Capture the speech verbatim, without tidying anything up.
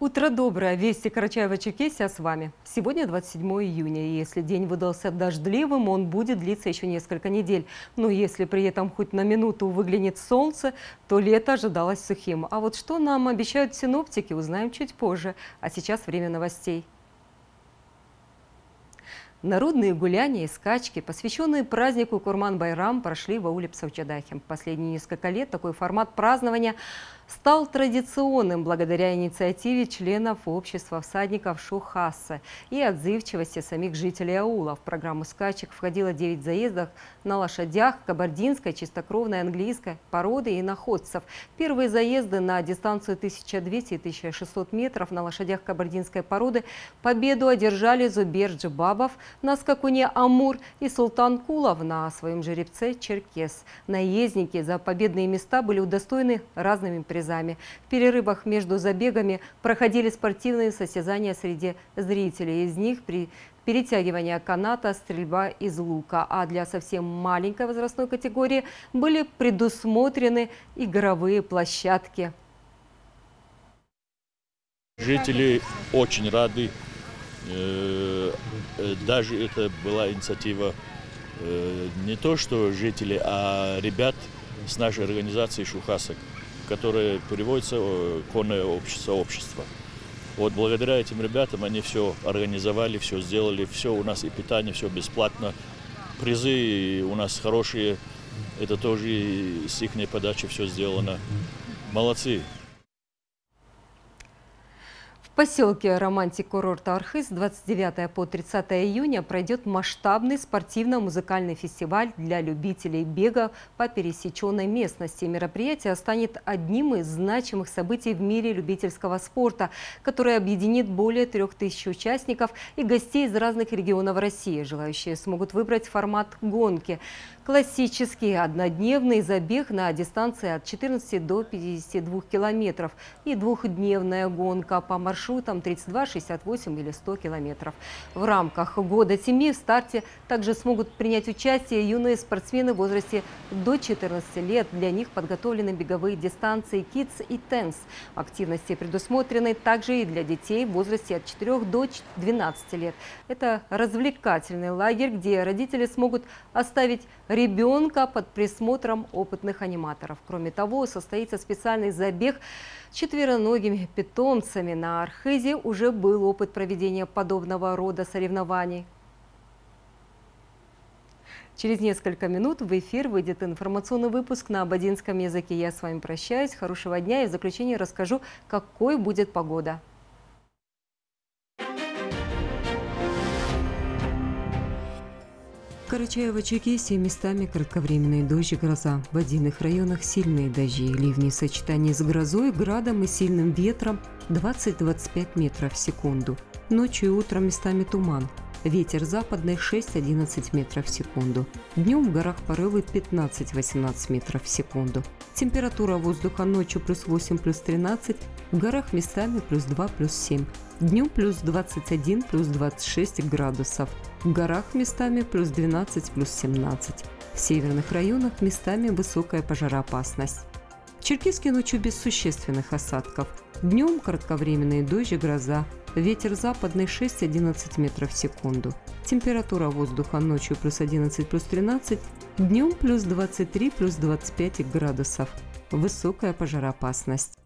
Утро доброе! Вести Карачаево-Черкесия с вами. Сегодня двадцать седьмое июня, и если день выдался дождливым, он будет длиться еще несколько недель. Но если при этом хоть на минуту выглянет солнце, то лето ожидалось сухим. А вот что нам обещают синоптики, узнаем чуть позже. А сейчас время новостей. Народные гуляния и скачки, посвященные празднику Курман-Байрам, прошли в ауле Псовчадахе. Последние несколько лет такой формат празднования стал традиционным благодаря инициативе членов общества всадников Шухаса и отзывчивости самих жителей аула. В программу скачек входило девять заездов на лошадях кабардинской, чистокровной английской породы и находцев. Первые заезды на дистанцию тысяча двести — тысяча шестьсот метров на лошадях кабардинской породы победу одержали Зубер Джибабов на скакуне Амур и Султан Кулов на своем жеребце Черкес. Наездники за победные места были удостоены разными призами. В перерывах между забегами проходили спортивные состязания среди зрителей. Из них при перетягивание каната, стрельба из лука. А для совсем маленькой возрастной категории были предусмотрены игровые площадки. Жители очень рады. Даже это была инициатива не то что жители, а ребят с нашей организации Шухаса, которая переводится конное сообщество. Вот благодаря этим ребятам они все организовали, все сделали, все у нас и питание, все бесплатно. Призы у нас хорошие, это тоже с их подачи все сделано. Молодцы. В поселке романтик-курорта Архыз с двадцать девятого по тридцатое июня пройдет масштабный спортивно-музыкальный фестиваль для любителей бега по пересеченной местности. Мероприятие станет одним из значимых событий в мире любительского спорта, который объединит более трех тысяч участников и гостей из разных регионов России. Желающие смогут выбрать формат гонки. Классический однодневный забег на дистанции от четырнадцати до пятидесяти двух километров и двухдневная гонка по маршрутам тридцать два, шестьдесят восемь или сто километров. В рамках года семьи в старте также смогут принять участие юные спортсмены в возрасте до четырнадцати лет. Для них подготовлены беговые дистанции Kids и Tense. Активности предусмотрены также и для детей в возрасте от четырёх до двенадцати лет. Это развлекательный лагерь, где родители смогут оставить ребенка под присмотром опытных аниматоров. Кроме того, состоится специальный забег четвероногими питомцами. На Архызе уже был опыт проведения подобного рода соревнований. Через несколько минут в эфир выйдет информационный выпуск на абадинском языке. Я с вами прощаюсь. Хорошего дня и в заключение расскажу, какой будет погода. В Карачаево-Черкесии местами кратковременные дожди, гроза. В отдельных районах сильные дожди, ливни в сочетании с грозой, градом и сильным ветром двадцать — двадцать пять метров в секунду. Ночью и утром местами туман. Ветер западный шесть — одиннадцать метров в секунду. Днем в горах порывы пятнадцать — восемнадцать метров в секунду. Температура воздуха ночью плюс восемь, плюс тринадцать, в горах местами плюс два, плюс семь. Днем плюс двадцать один, плюс двадцать шесть градусов. В горах местами плюс двенадцать, плюс семнадцать. В северных районах местами высокая пожароопасность. В Черкеске ночью без существенных осадков. Днем кратковременные дожди, гроза. Ветер западный шесть — одиннадцать метров в секунду. Температура воздуха ночью плюс одиннадцать, плюс тринадцать. Днем плюс двадцать три, плюс двадцать пять градусов. Высокая пожароопасность.